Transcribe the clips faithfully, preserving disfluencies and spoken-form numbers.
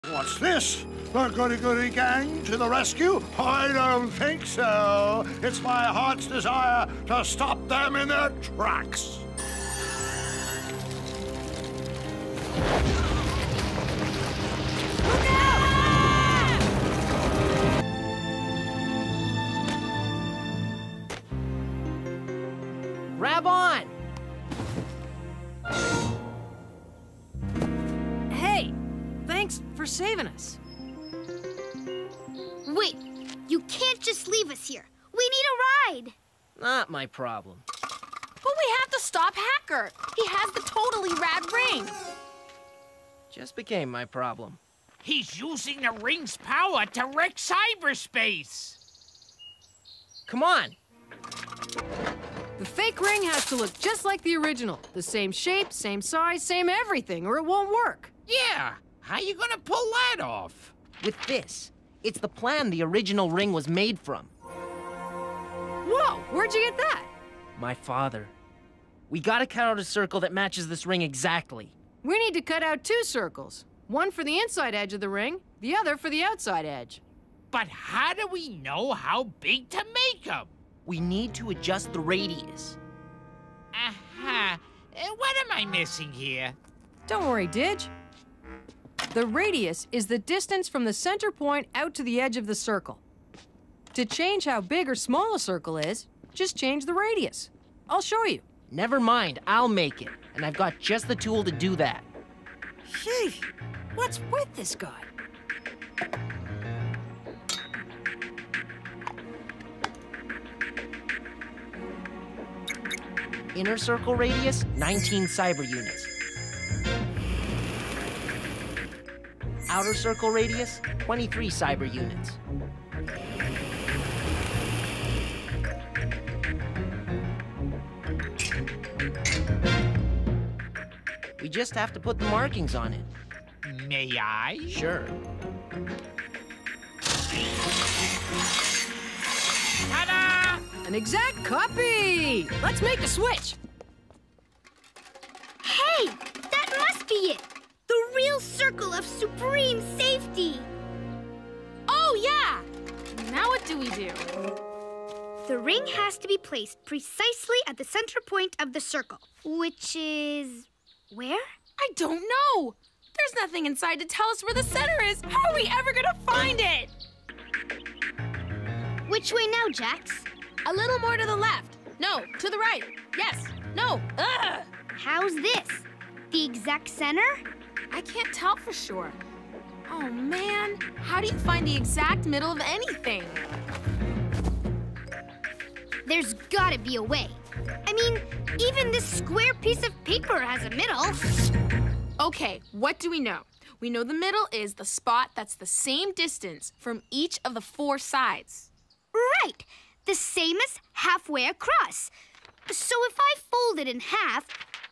What's this? The goody-goody gang to the rescue? I don't think so. It's my heart's desire to stop them in their tracks. Look out! Grab on! Hey, thanks for saving us. Wait, you can't just leave us here. We need a ride. Not my problem. But we have to stop Hacker. He has the totally rad ring. Just became my problem. He's using the ring's power to wreck cyberspace. Come on. The fake ring has to look just like the original. The same shape, same size, same everything, or it won't work. Yeah, how you gonna pull that off? With this, it's the plan the original ring was made from. Whoa, where'd you get that? My father. We gotta cut out a circle that matches this ring exactly. We need to cut out two circles. One for the inside edge of the ring, the other for the outside edge. But how do we know how big to make them? We need to adjust the radius. Aha. Uh, what am I missing here? Don't worry, Didge. The radius is the distance from the center point out to the edge of the circle. To change how big or small a circle is, just change the radius. I'll show you. Never mind, I'll make it. And I've got just the tool to do that. Phew, what's with this guy? Inner circle radius, nineteen cyber units. Outer circle radius, twenty-three cyber units. We just have to put the markings on it. May I? Sure. Ta-da! An exact copy! Let's make the switch. Hey, that must be it. The real circle of supreme safety. Oh, yeah! Now what do we do? The ring has to be placed precisely at the center point of the circle, which is where? I don't know. There's nothing inside to tell us where the center is. How are we ever gonna find it? Which way now, Jax? A little more to the left. No, to the right. Yes. No. Ugh. How's this? The exact center? I can't tell for sure. Oh, man. How do you find the exact middle of anything? There's gotta be a way. I mean, even this square piece of paper has a middle. Okay, what do we know? We know the middle is the spot that's the same distance from each of the four sides. Right. The same as halfway across. So if I fold it in half,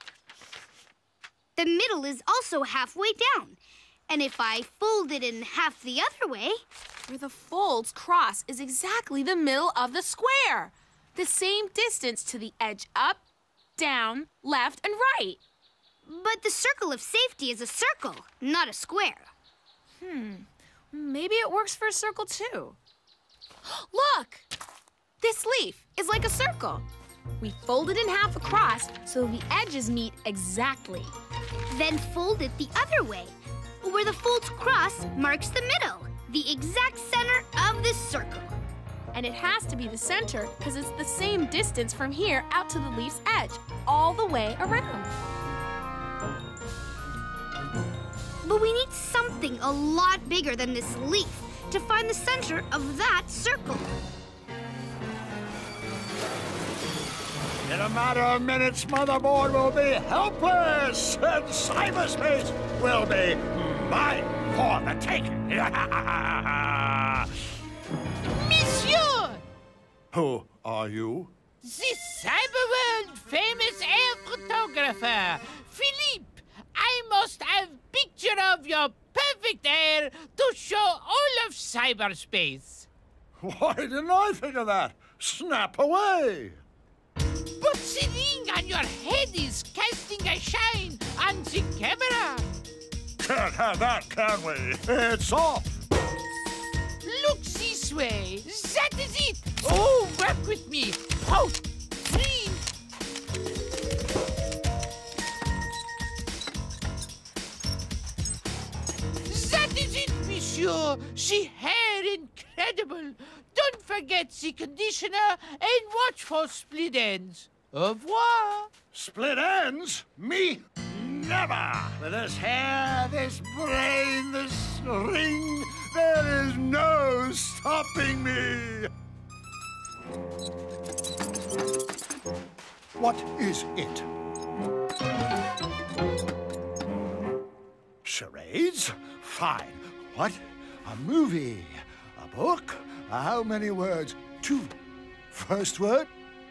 the middle is also halfway down. And if I fold it in half the other way... Where the folds cross is exactly the middle of the square. The same distance to the edge up, down, left, and right. But the circle of safety is a circle, not a square. Hmm. Maybe it works for a circle, too. Look! This leaf is like a circle. We fold it in half across so the edges meet exactly. Then fold it the other way. Where the folds cross marks the middle, the exact center of this circle. And it has to be the center because it's the same distance from here out to the leaf's edge, all the way around. But we need something a lot bigger than this leaf to find the center of that circle. In a matter of minutes, Motherboard will be helpless, and cyberspace will be mine for the taking. Monsieur! Who are you? The cyberworld famous air photographer, Philippe. I must have picture of your perfect air to show all of cyberspace. Why didn't I think of that? Snap away! But the ring on your head is casting a shine on the camera. can't have that, can we? It's off. Look this way. That is it. Oh, work with me. Out. Three. That is it, monsieur. The hair incredible. Don't forget the conditioner and watch for split ends. Au revoir. Split ends? Me? Never! With this hair, this brain, this ring, there is no stopping me! What is it? Charades? Fine. What? A movie? A book? How many words? Two. First word?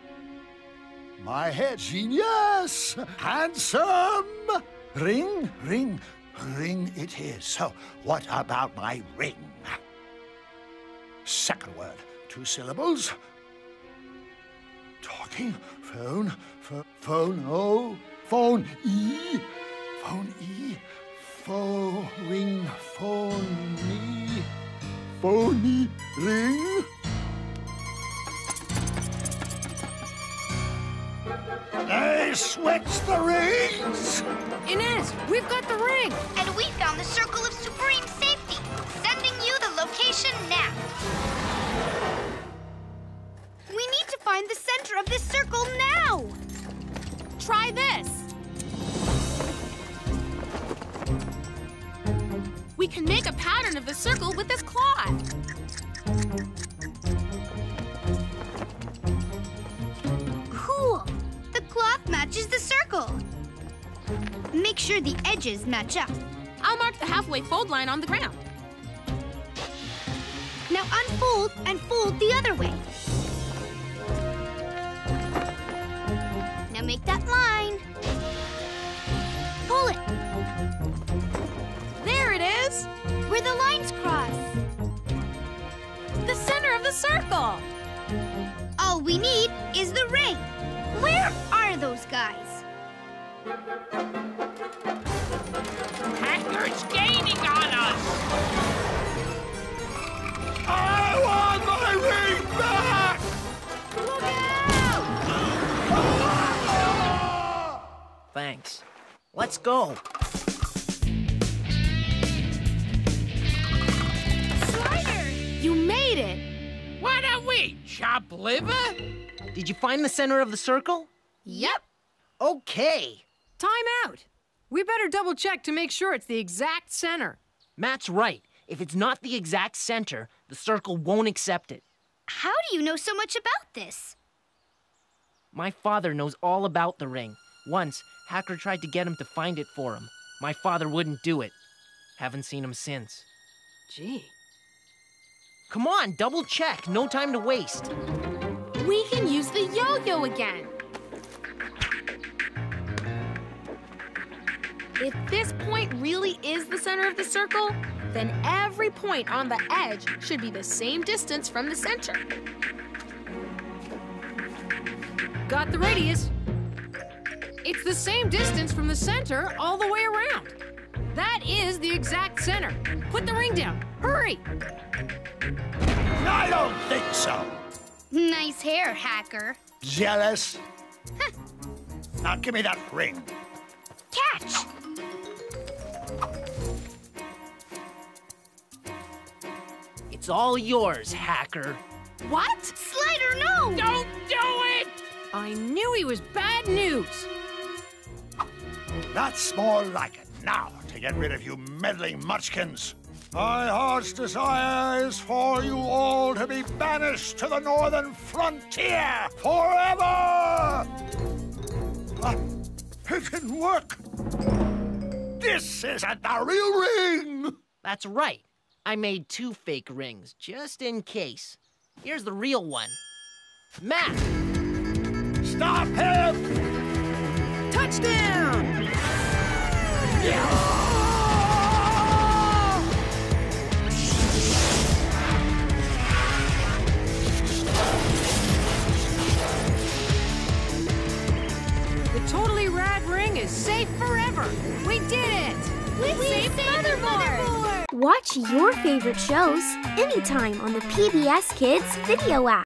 My head. Genius! Handsome! Ring, ring, ring it is. So, what about my ring? Second word. Two syllables. Talking. Phone. Ph phone. Oh. Phone. E. Phone. E. Phone. Ring. Phone. Me. Phony. Ring. They switched the rings! Inez, we've got the ring! And we found the circle of supreme safety. Sending you the location now. We need to find the center of this circle now. Try this. We can make a pattern of the circle with this cloth. Cool. The cloth matches the circle. Make sure the edges match up. I'll mark the halfway fold line on the ground. Now unfold and fold the other way. Now make that line. Pull it. There it is. Where the lines cross. The center of the circle. All we need is the ring. Where are those guys? Hacker's gaining on us. I want my ring back! Look out! Thanks. Let's go. Slider, you made it. What are we, chopped liver? Did you find the center of the circle? Yep. Okay. Time out. We better double check to make sure it's the exact center. Matt's right. If it's not the exact center, the circle won't accept it. How do you know so much about this? My father knows all about the ring. Once, Hacker tried to get him to find it for him. My father wouldn't do it. Haven't seen him since. Gee. Come on, double check. No time to waste. We can use the yo-yo again. If this point really is the center of the circle, then every point on the edge should be the same distance from the center. Got the radius. It's the same distance from the center all the way around. That is the exact center. Put the ring down. Hurry! I don't think so. Nice hair, Hacker. Jealous? Now give me that ring. Catch! It's all yours, Hacker. What? Slider, no! Don't do it! I knew he was bad news. That's more like it. Now, to get rid of you meddling munchkins. My heart's desire is for you all to be banished to the northern frontier forever! Ah, it didn't work. This isn't the real ring! That's right. I made two fake rings, just in case. Here's the real one. Matt! Stop him! Touchdown! The totally rad ring is safe forever. We did it! We, We saved saved Watch your favorite shows anytime on the P B S Kids video app.